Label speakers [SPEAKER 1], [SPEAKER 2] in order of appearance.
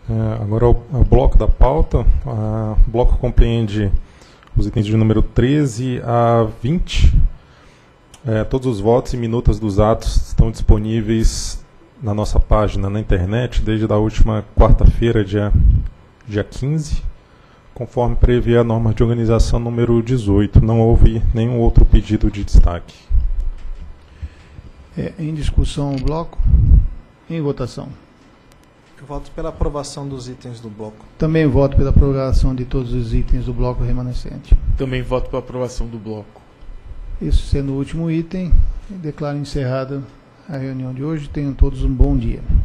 [SPEAKER 1] Agora o bloco da pauta. O bloco compreende os itens de número 13 a 20. Todos os votos e minutas dos atos estão disponíveis na nossa página na internet desde a última quarta-feira, dia 15, conforme prevê a norma de organização número 18. Não houve nenhum outro pedido de destaque.
[SPEAKER 2] Em discussão o bloco. Em votação.
[SPEAKER 3] Eu voto pela aprovação dos itens do bloco.
[SPEAKER 2] Também voto pela aprovação de todos os itens do bloco remanescente.
[SPEAKER 4] Também voto pela aprovação do bloco.
[SPEAKER 2] Isso sendo o último item, declaro encerrada a reunião de hoje. Tenham todos um bom dia.